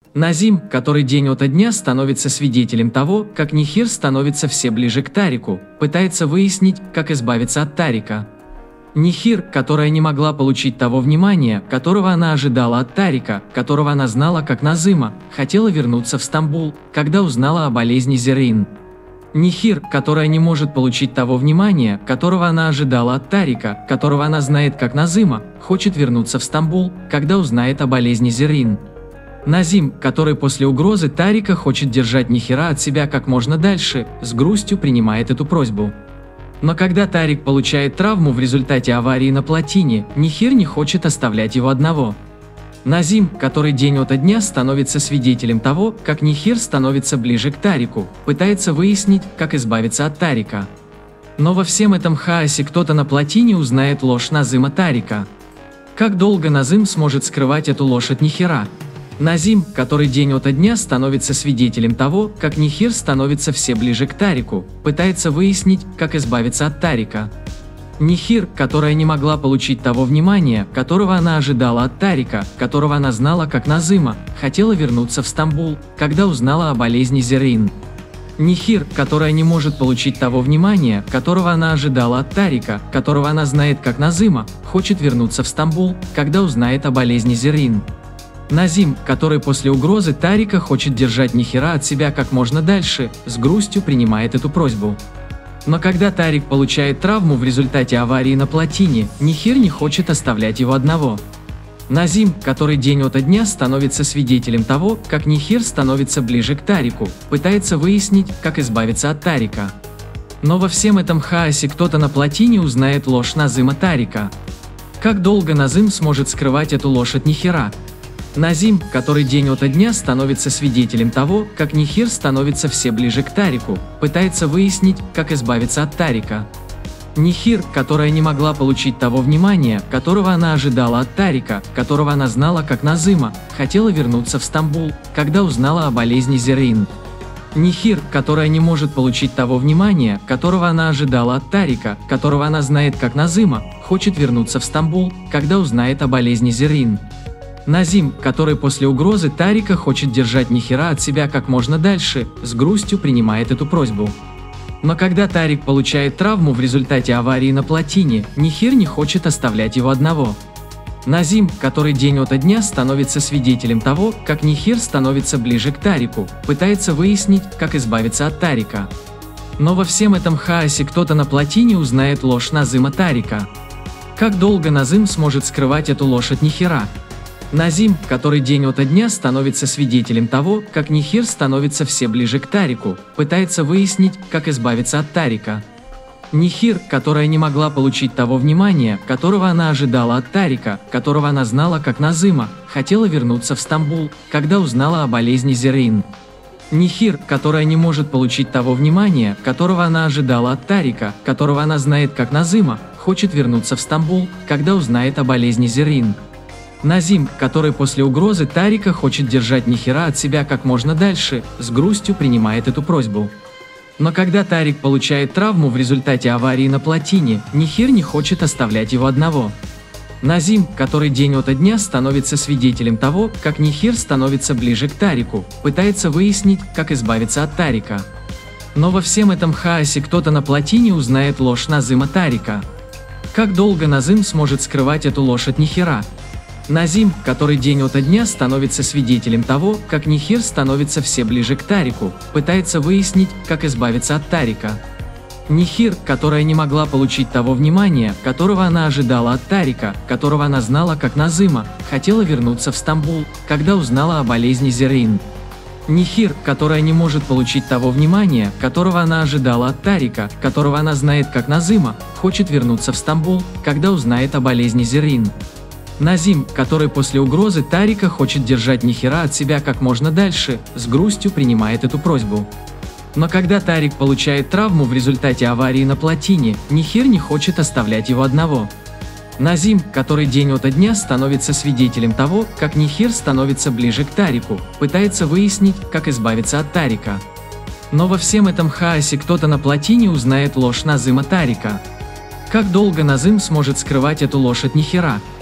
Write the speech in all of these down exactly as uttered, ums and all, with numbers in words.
Назим, который день ото дня становится свидетелем того, как Нихир становится все ближе к Тарику, пытается выяснить, как избавиться от Тарика. Нихир, которая не могла получить того внимания, которого она ожидала от Тарика, которого она знала как Назыма, хотела вернуться в Стамбул, когда узнала о болезни Зеррин. Нихир, которая не может получить того внимания, которого она ожидала от Тарика, которого она знает как Назыма, хочет вернуться в Стамбул, когда узнает о болезни Зеррин. Назим, который после угрозы Тарика хочет держать Нихира от себя как можно дальше, с грустью принимает эту просьбу. Но когда Тарик получает травму в результате аварии на плотине, Нихир не хочет оставлять его одного. Назим, который день ото дня становится свидетелем того, как Нихир становится ближе к Тарику, пытается выяснить, как избавиться от Тарика. Но во всем этом хаосе кто-то на плотине узнает ложь Назыма Тарика. Как долго Назым сможет скрывать эту ложь от Нихира? Назим, который день ото дня становится свидетелем того, как Нихир становится все ближе к Тарику, пытается выяснить, как избавиться от Тарика. Нихир, которая не могла получить того внимания, которого она ожидала от Тарика, которого она знала как Назыма, хотела вернуться в Стамбул, когда узнала о болезни Зеррин. Нихир, которая не может получить того внимания, которого она ожидала от Тарика, которого она знает как Назыма, хочет вернуться в Стамбул, когда узнает о болезни Зеррин. Назим, который после угрозы Тарика хочет держать Нихира от себя как можно дальше, с грустью принимает эту просьбу. Но когда Тарик получает травму в результате аварии на плотине, Нихир не хочет оставлять его одного. Назим, который день ото дня становится свидетелем того, как Нихир становится ближе к Тарику, пытается выяснить, как избавиться от Тарика. Но во всем этом хаосе кто-то на плотине узнает ложь Назыма Тарика. Как долго Назым сможет скрывать эту ложь от Нихира? Назим, который день ото дня становится свидетелем того, как Нихир становится все ближе к Тарику, пытается выяснить, как избавиться от Тарика. Нихир, которая не могла получить того внимания, которого она ожидала от Тарика, которого она знала как Назыма, хотела вернуться в Стамбул, когда узнала о болезни Зеррин. Нихир, которая не может получить того внимания, которого она ожидала от Тарика, которого она знает как Назыма, хочет вернуться в Стамбул, когда узнает о болезни Зеррин. Назим, который после угрозы Тарика хочет держать Нихира от себя как можно дальше, с грустью принимает эту просьбу. Но когда Тарик получает травму в результате аварии на плотине, Нихир не хочет оставлять его одного. Назим, который день ото дня становится свидетелем того, как Нихир становится ближе к Тарику, пытается выяснить, как избавиться от Тарика. Но во всем этом хаосе кто-то на плотине узнает ложь Назыма Тарика. Как долго Назым сможет скрывать эту ложь от Нихира? Назим, который день ото дня становится свидетелем того, как Нихир становится все ближе к Тарику, пытается выяснить, как избавиться от Тарика. Нихир, которая не могла получить того внимания, которого она ожидала от Тарика, которого она знала как Назыма, хотела вернуться в Стамбул, когда узнала о болезни Зеррин. Нихир, которая не может получить того внимания, которого она ожидала от Тарика, которого она знает как Назыма, хочет вернуться в Стамбул, когда узнает о болезни Зеррин. Назим, который после угрозы Тарика хочет держать Нихира от себя как можно дальше, с грустью принимает эту просьбу. Но когда Тарик получает травму в результате аварии на плотине, Нихир не хочет оставлять его одного. Назим, который день ото дня становится свидетелем того, как Нихир становится ближе к Тарику, пытается выяснить, как избавиться от Тарика. Но во всем этом хаосе кто-то на плотине узнает ложь Назыма Тарика. Как долго Назым сможет скрывать эту ложь от Нихира? Назим, который день ото дня становится свидетелем того, как Нихир становится все ближе к Тарику, пытается выяснить, как избавиться от Тарика. Нихир, которая не могла получить того внимания, которого она ожидала от Тарика, которого она знала как Назыма, хотела вернуться в Стамбул, когда узнала о болезни Зеррин. Нихир, которая не может получить того внимания, которого она ожидала от Тарика, которого она знает как Назыма, хочет вернуться в Стамбул, когда узнает о болезни Зеррин. Назим, который после угрозы Тарика хочет держать Нихира от себя как можно дальше, с грустью принимает эту просьбу. Но когда Тарик получает травму в результате аварии на плотине, Нихир не хочет оставлять его одного. Назим, который день ото дня становится свидетелем того, как Нихир становится ближе к Тарику, пытается выяснить, как избавиться от Тарика. Но во всем этом хаосе кто-то на плотине узнает ложь Назыма Тарика. Как долго Назым сможет скрывать эту ложь от Нихира?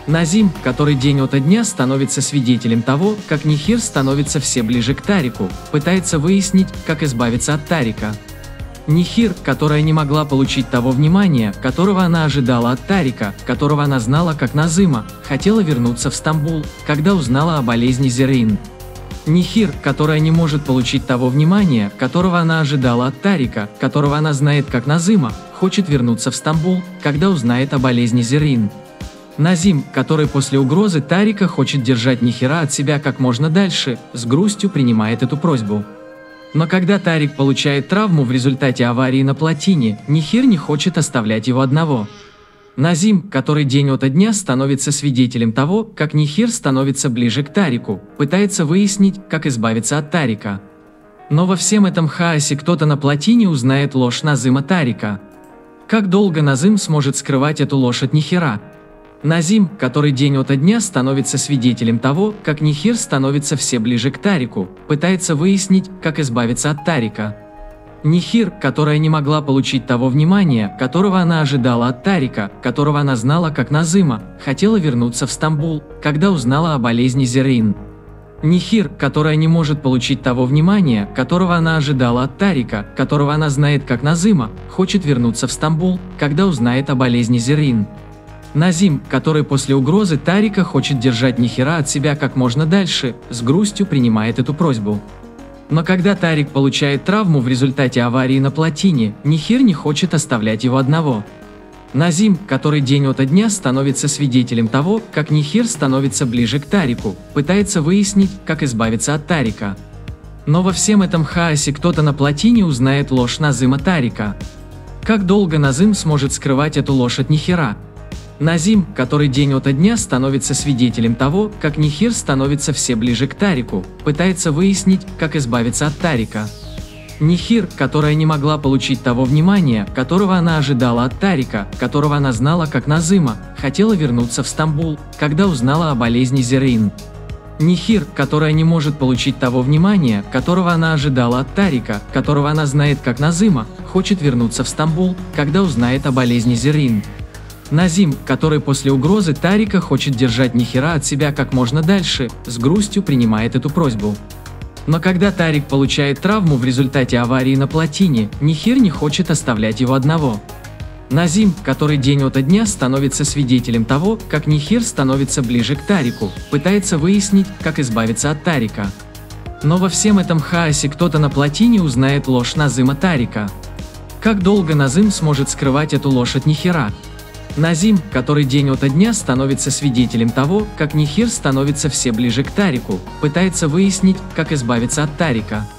Назим, который день ото дня становится свидетелем того, как Нихир становится все ближе к Тарику, пытается выяснить, как избавиться от Тарика. Нихир, которая не могла получить того внимания, которого она ожидала от Тарика, которого она знала как Назыма, хотела вернуться в Стамбул, когда узнала о болезни Зеррин. Нихир, которая не может получить того внимания, которого она ожидала от Тарика, которого она знает как Назыма, хочет вернуться в Стамбул, когда узнает о болезни Зеррин. Назим, который после угрозы Тарика хочет держать Нихира от себя как можно дальше, с грустью принимает эту просьбу. Но когда Тарик получает травму в результате аварии на плотине, Нихир не хочет оставлять его одного. Назим, который день ото дня становится свидетелем того, как Нихир становится ближе к Тарику, пытается выяснить, как избавиться от Тарика. Но во всем этом хаосе кто-то на плотине узнает ложь Назыма Тарика. Как долго Назым сможет скрывать эту ложь от Нихира? Назим, который день ото дня становится свидетелем того, как Нихир становится все ближе к Тарику, пытается выяснить, как избавиться от Тарика. Нихир, которая не могла получить того внимания, которого она ожидала от Тарика, которого она знала как Назыма, хотела вернуться в Стамбул, когда узнала о болезни Зеррин. Нихир, которая не может получить того внимания, которого она ожидала от Тарика, которого она знает как Назыма, хочет вернуться в Стамбул, когда узнает о болезни Зеррин. Назим, который после угрозы Тарика хочет держать Нихира от себя как можно дальше, с грустью принимает эту просьбу. Но когда Тарик получает травму в результате аварии на плотине, Нихир не хочет оставлять его одного. Назим, который день ото дня становится свидетелем того, как Нихир становится ближе к Тарику, пытается выяснить, как избавиться от Тарика. Но во всем этом хаосе кто-то на плотине узнает ложь Назыма Тарика. Как долго Назым сможет скрывать эту ложь от Нихира? Назим, который день ото дня становится свидетелем того, как Нихир становится все ближе к Тарику, пытается выяснить, как избавиться от Тарика. Нихир, которая не могла получить того внимания, которого она ожидала от Тарика, которого она знала как Назыма, хотела вернуться в Стамбул, когда узнала о болезни Зеррин. Нихир, которая не может получить того внимания, которого она ожидала от Тарика, которого она знает как Назыма, хочет вернуться в Стамбул, когда узнает о болезни Зеррин. Назим, который после угрозы Тарика хочет держать Нихира от себя как можно дальше, с грустью принимает эту просьбу. Но когда Тарик получает травму в результате аварии на плотине, Нихир не хочет оставлять его одного. Назим, который день ото дня становится свидетелем того, как Нихир становится ближе к Тарику, пытается выяснить, как избавиться от Тарика. Но во всем этом хаосе кто-то на плотине узнает ложь Назыма Тарика. Как долго Назым сможет скрывать эту ложь от Нихира? Назим, который день ото дня становится свидетелем того, как Нихир становится все ближе к Тарику, пытается выяснить, как избавиться от Тарика.